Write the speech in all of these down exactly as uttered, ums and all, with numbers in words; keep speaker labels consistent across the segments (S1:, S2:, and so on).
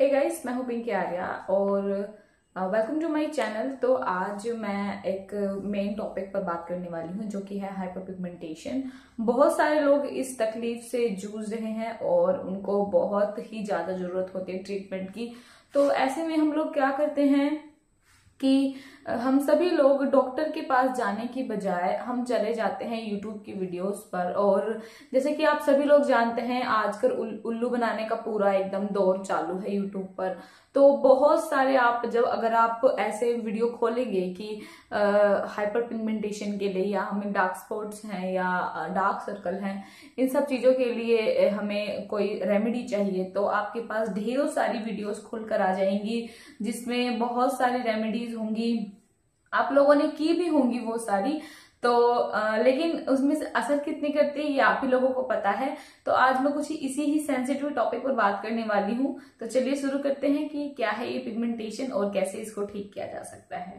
S1: Hey guys, मैं हूँ पिंकी आर्या और वेलकम टू माय चैनल। तो आज मैं एक मेन टॉपिक पर बात करने वाली हूँ जो कि है हाइपर पिगमेंटेशन। बहुत सारे लोग इस तकलीफ से जूझ रहे हैं और उनको बहुत ही ज्यादा जरूरत होती है ट्रीटमेंट की। तो ऐसे में हम लोग क्या करते हैं कि हम सभी लोग डॉक्टर के पास जाने की बजाय हम चले जाते हैं यूट्यूब की वीडियोस पर। और जैसे कि आप सभी लोग जानते हैं, आजकल उल्लू बनाने का पूरा एकदम दौर चालू है यूट्यूब पर। तो बहुत सारे आप जब अगर आप ऐसे वीडियो खोलेंगे कि हाइपर पिगमेंटेशन के लिए या हमें डार्क स्पॉट्स हैं या डार्क सर्कल हैं, इन सब चीजों के लिए हमें कोई रेमेडी चाहिए, तो आपके पास ढेरों सारी वीडियोस खुलकर आ जाएंगी जिसमें बहुत सारी रेमेडीज होंगी, आप लोगों ने की भी होंगी वो सारी। तो आ, लेकिन उसमें से असर कितनी करती है ये आप ही लोगों को पता है। तो आज मैं कुछ इसी ही सेंसिटिव टॉपिक पर बात करने वाली हूँ। तो चलिए शुरू करते हैं कि क्या है ये पिगमेंटेशन और कैसे इसको ठीक किया जा सकता है।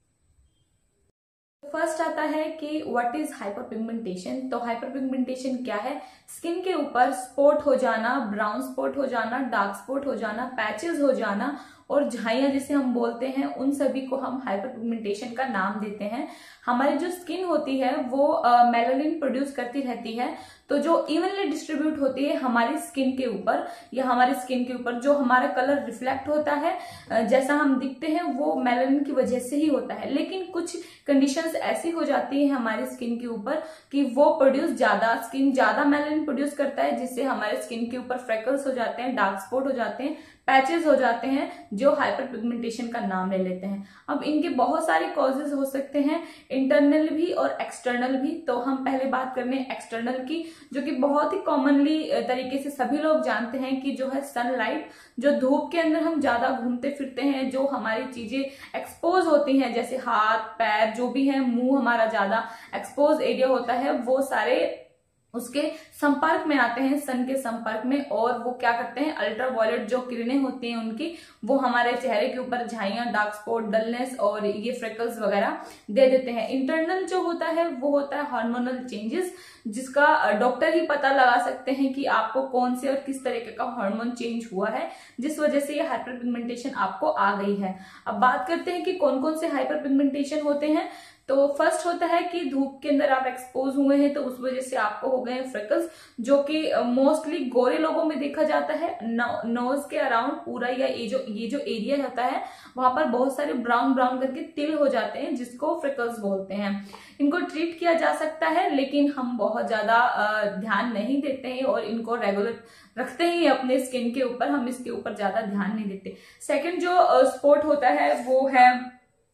S1: फर्स्ट आता है कि व्हाट इज हाइपर पिगमेंटेशन। तो हाइपर पिगमेंटेशन क्या है? स्किन के ऊपर स्पॉट हो जाना, ब्राउन स्पॉट हो जाना, डार्क स्पॉट हो जाना, पैचेस हो जाना और झाइयां जिसे हम बोलते हैं, उन सभी को हम हाइपर पिगमेंटेशन का नाम देते हैं। हमारी जो स्किन होती है वो मेलानिन प्रोड्यूस करती रहती है, तो जो इवनली डिस्ट्रीब्यूट होती है हमारी स्किन के ऊपर या हमारी स्किन के ऊपर जो हमारा कलर रिफ्लेक्ट होता है, जैसा हम दिखते हैं, वो मेलानिन की वजह से ही होता है। लेकिन कुछ कंडीशंस ऐसी हो जाती है हमारी स्किन के ऊपर कि वो प्रोड्यूस ज्यादा स्किन ज्यादा मेलानिन प्रोड्यूस करता है, जिससे हमारे स्किन के ऊपर फ्रेकल्स हो जाते हैं, डार्क स्पॉट हो जाते हैं, पैचेस हो जाते हैं, जो हाइपर पिगमेंटेशन का नाम ले लेते हैं। अब इनके बहुत सारे कॉजेज हो सकते हैं, इंटरनल भी और एक्सटर्नल भी। तो हम पहले बात करने एक्सटर्नल की, जो कि बहुत ही कॉमनली तरीके से सभी लोग जानते हैं कि जो है सनलाइट, जो धूप के अंदर हम ज्यादा घूमते फिरते हैं, जो हमारी चीजें एक्सपोज होती हैं जैसे हाथ पैर जो भी है, मुंह हमारा ज्यादा एक्सपोज एरिया होता है, वो सारे उसके संपर्क में आते हैं, सन के संपर्क में, और वो क्या करते हैं, अल्ट्रावायलेट जो किरणें होती हैं उनकी, वो हमारे चेहरे के ऊपर झाइयां, डार्क स्पॉट, डलनेस और ये फ्रेकल्स वगैरह दे देते हैं। इंटरनल जो होता है वो होता है हार्मोनल चेंजेस, जिसका डॉक्टर ही पता लगा सकते हैं कि आपको कौन से और किस तरीके का हार्मोन चेंज हुआ है जिस वजह से ये हाइपर पिगमेंटेशन आपको आ गई है। अब बात करते हैं कि कौन कौन से हाइपर पिगमेंटेशन होते हैं। तो फर्स्ट होता है कि धूप के अंदर आप एक्सपोज हुए हैं तो उस वजह से आपको हो गए फ्रेकल्स, जो कि मोस्टली गोरे लोगों में देखा जाता है। नोज के अराउंड पूरा या ये जो ये जो एरिया होता है वहां पर बहुत सारे ब्राउन ब्राउन करके तिल हो जाते हैं, जिसको फ्रेकल्स बोलते हैं। इनको ट्रीट किया जा सकता है, लेकिन हम बहुत ज्यादा ध्यान नहीं देते हैं और इनको रेगुलर रखते ही अपने स्किन के ऊपर, हम इसके ऊपर ज्यादा ध्यान नहीं देते। सेकेंड जो स्पॉट होता है वो है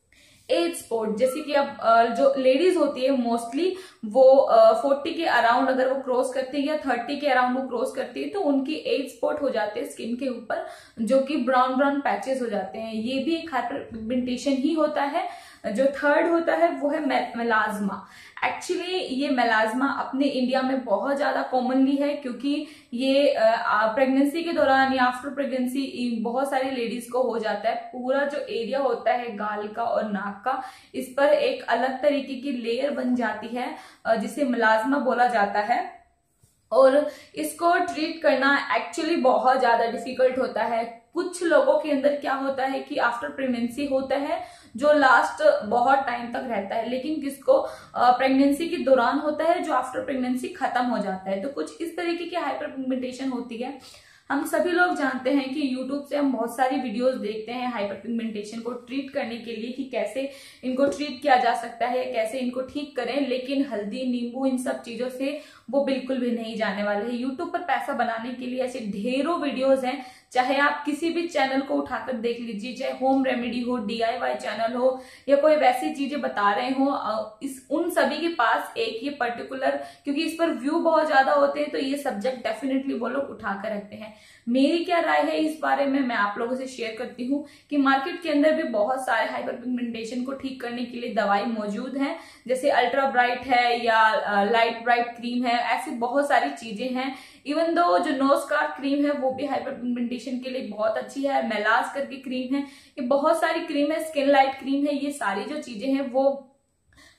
S1: एज स्पॉट। जैसे कि अब जो लेडीज होती है मोस्टली वो फोर्टी के अराउंड अगर वो क्रॉस करती है या थर्टी के अराउंड वो क्रॉस करती है तो उनकी एज स्पॉट हो जाते हैं स्किन के ऊपर, जो कि ब्राउन ब्राउन पैचेस हो जाते हैं। ये भी एक हाइपर पिगमेंटेशन ही होता है। जो थर्ड होता है वो है मेलाज्मा। एक्चुअली ये मेलाज्मा अपने इंडिया में बहुत ज्यादा कॉमनली है, क्योंकि ये प्रेगनेंसी के दौरान या आफ्टर प्रेगनेंसी बहुत सारी लेडीज को हो जाता है। पूरा जो एरिया होता है गाल का और नाक का, इस पर एक अलग तरीके की लेयर बन जाती है जिसे मेलाज्मा बोला जाता है, और इसको ट्रीट करना एक्चुअली बहुत ज्यादा डिफिकल्ट होता है। कुछ लोगों के अंदर क्या होता है कि आफ्टर प्रेगनेंसी होता है जो लास्ट बहुत टाइम तक रहता है, लेकिन किसको प्रेगनेंसी के दौरान होता है जो आफ्टर प्रेगनेंसी खत्म हो जाता है। तो कुछ इस तरीके की हाइपर पिगमेंटेशन होती है। हम सभी लोग जानते हैं कि YouTube से हम बहुत सारी वीडियोस देखते हैं हाइपर पिगमेंटेशन को ट्रीट करने के लिए कि कैसे इनको ट्रीट किया जा सकता है, कैसे इनको ठीक करें, लेकिन हल्दी नींबू इन सब चीजों से वो बिल्कुल भी नहीं जाने वाले हैं। YouTube पर पैसा बनाने के लिए ऐसे ढेरों वीडियोस हैं, चाहे आप किसी भी चैनल को उठाकर देख लीजिए, चाहे होम रेमेडी हो, डीआईवाई चैनल हो या कोई वैसी चीजें बता रहे हो, इस उन सभी के पास एक ये पर्टिकुलर, क्योंकि इस पर व्यू बहुत ज्यादा होते हैं तो ये सब्जेक्ट डेफिनेटली वो लोग उठाकर रखते हैं। मेरी क्या राय है इस बारे में मैं आप लोगों से शेयर करती हूँ कि मार्केट के अंदर भी बहुत सारे हाइपर पिगमेंटेशन को ठीक करने के लिए दवाई मौजूद हैं, जैसे अल्ट्रा ब्राइट है या लाइट ब्राइट क्रीम है, ऐसी बहुत सारी चीजें हैं। इवन दो जो नोस्कार क्रीम है वो भी हाइपर पिगमेंटेशन के लिए बहुत अच्छी है। मेलाज करके क्रीम है, ये बहुत सारी क्रीम है, स्किन लाइट क्रीम है, ये सारी जो चीजें हैं वो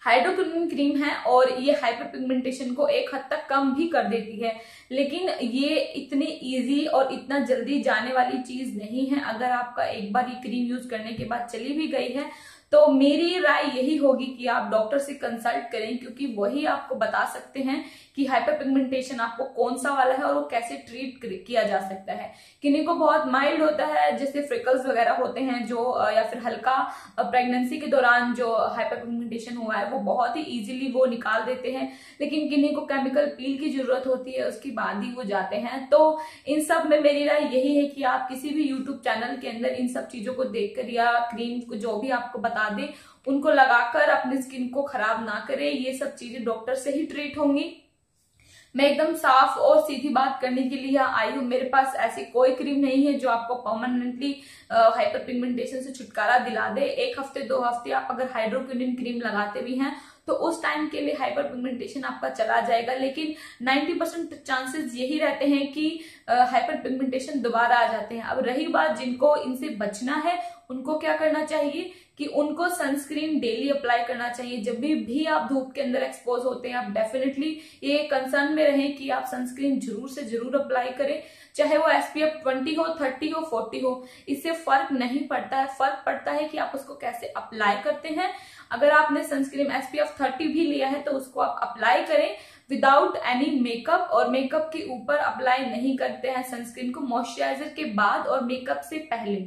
S1: हाइड्रोक्विनोन क्रीम है और ये हाइपर पिगमेंटेशन को एक हद तक कम भी कर देती है, लेकिन ये इतनी इजी और इतना जल्दी जाने वाली चीज नहीं है। अगर आपका एक बार ये क्रीम यूज करने के बाद चली भी गई है तो मेरी राय यही होगी कि आप डॉक्टर से कंसल्ट करें, क्योंकि वही आपको बता सकते हैं कि हाइपर पिगमेंटेशन आपको कौन सा वाला है और वो कैसे ट्रीट किया जा सकता है। किन्हीं को बहुत माइल्ड होता है, जैसे फ्रिकल्स वगैरह होते हैं जो, या फिर हल्का प्रेगनेंसी के दौरान जो हाइपर पिगमेंटेशन हुआ है वो बहुत ही इजीली वो निकाल देते हैं, लेकिन किन्हीं को केमिकल पील की जरूरत होती है, उसके बाद ही वो जाते हैं। तो इन सब में मेरी राय यही है कि आप किसी भी यूट्यूब चैनल के अंदर इन सब चीजों को देखकर या क्रीम को जो भी आपको बता दे उनको लगाकर अपनी स्किन को खराब ना करें। ये सब चीजें डॉक्टर से ही ट्रीट होंगी। मैं एकदम साफ और सीधी बात करने के लिए आई हूँ। मेरे पास ऐसी कोई क्रीम नहीं है जो आपको परमानेंटली हाइपर पिगमेंटेशन से छुटकारा दिला दे। एक हफ्ते दो हफ्ते आप अगर हाइड्रोक्विनोन क्रीम लगाते भी हैं तो उस टाइम के लिए हाइपर पिगमेंटेशन आपका चला जाएगा, लेकिन नब्बे परसेंट चांसेस यही रहते हैं कि हाइपर पिगमेंटेशन दोबारा आ जाते हैं। अब रही बात जिनको इनसे बचना है उनको क्या करना चाहिए कि उनको सनस्क्रीन डेली अप्लाई करना चाहिए। जब भी, भी आप धूप के अंदर एक्सपोज होते हैं आप डेफिनेटली ये कंसर्न में रहें कि आप सनस्क्रीन जरूर से जरूर अप्लाई करें, चाहे वो एसपीएफ बीस हो, तीस हो, चालीस हो, इससे फर्क नहीं पड़ता है। फर्क पड़ता है कि आप उसको कैसे अप्लाई करते हैं। अगर आपने सनस्क्रीन एसपीएफ तीस भी लिया है तो उसको आप अप्लाई करें विदाउट एनी मेकअप, और मेकअप के ऊपर अप्लाई नहीं करते हैं सनस्क्रीन को। मॉइस्चराइजर के बाद और मेकअप से पहले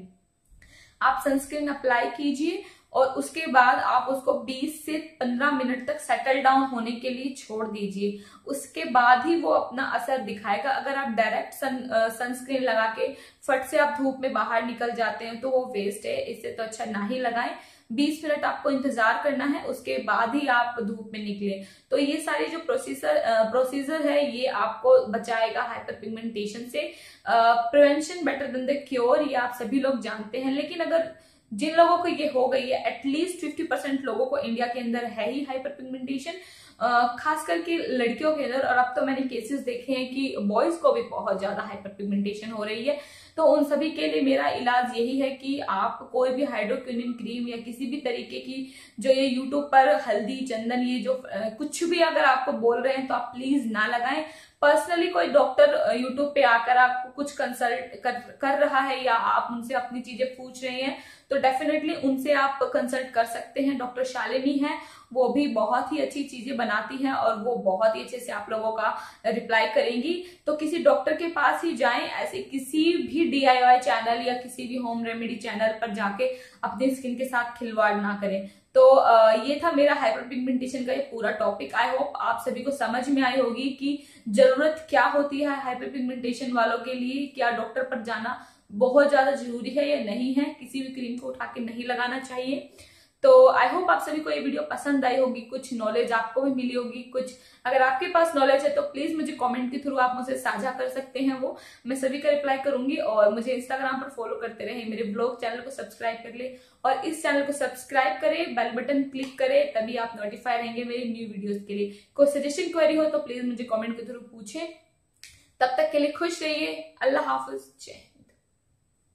S1: आप सनस्क्रीन अप्लाई कीजिए और उसके बाद आप उसको बीस से पंद्रह मिनट तक सेटल डाउन होने के लिए छोड़ दीजिए। उसके बाद ही वो अपना असर दिखाएगा। अगर आप डायरेक्ट सन सनस्क्रीन लगा के फट से आप धूप में बाहर निकल जाते हैं तो वो वेस्ट है, इससे तो अच्छा ना ही लगाएं। बीस मिनट आपको इंतजार करना है, उसके बाद ही आप धूप में निकले। तो ये सारी जो प्रोसीजर प्रोसीजर है ये आपको बचाएगा हाइपर पिगमेंटेशन से। Prevention better than the cure, ये आप सभी लोग जानते हैं। लेकिन अगर जिन लोगों को ये हो गई है, एटलीस्ट पचास परसेंट लोगों को इंडिया के अंदर है ही हाइपर पिगमेंटेशन, खास करके लड़कियों के अंदर, और अब तो मैंने केसेस देखे हैं कि बॉयज को भी बहुत ज्यादा हाइपर पिगमेंटेशन हो रही है। तो उन सभी के लिए मेरा इलाज यही है कि आप कोई भी हाइड्रोक्विनोन क्रीम या किसी भी तरीके की जो ये यूट्यूब पर हल्दी चंदन ये जो कुछ भी अगर आपको बोल रहे हैं तो आप प्लीज ना लगाएं। पर्सनली कोई डॉक्टर यूट्यूब पे आकर आपको कुछ कंसल्ट कर, कर रहा है या आप उनसे अपनी चीजें पूछ रहे हैं तो डेफिनेटली उनसे आप कंसल्ट कर सकते हैं। डॉक्टर शालिनी है, वो भी बहुत ही अच्छी चीजें बनाती हैं और वो बहुत ही अच्छे से आप लोगों का रिप्लाई करेंगी। तो किसी डॉक्टर के पास ही जाएं, ऐसे किसी भी डीआईवाई चैनल या किसी भी होम रेमेडी चैनल पर जाके अपनी स्किन के साथ खिलवाड़ ना करें। तो ये था मेरा हाइपर पिगमेंटेशन का ये पूरा टॉपिक। आई होप आप सभी को समझ में आई होगी कि जरूरत क्या होती है हाइपर पिगमेंटेशन वालों के लिए, क्या डॉक्टर पर जाना बहुत ज्यादा जरूरी है या नहीं है, किसी भी क्रीम को उठा के नहीं लगाना चाहिए। तो आई होप आप सभी को ये वीडियो पसंद आई होगी, कुछ नॉलेज आपको भी मिली होगी। कुछ अगर आपके पास नॉलेज है तो प्लीज मुझे कमेंट के थ्रू आप मुझे साझा कर सकते हैं, वो मैं सभी का रिप्लाई करूंगी। और मुझे इंस्टाग्राम पर फॉलो करते रहे, मेरे ब्लॉग चैनल को सब्सक्राइब कर ले और इस चैनल को सब्सक्राइब करें, बेल बटन क्लिक करें, तभी आप नोटिफाई रहेंगे मेरी न्यू वीडियोस के लिए। कोई सजेशन क्वेरी हो तो प्लीज मुझे कमेंट के थ्रू पूछें। तब तक के लिए खुश रहिए। अल्लाह हाफिज। जय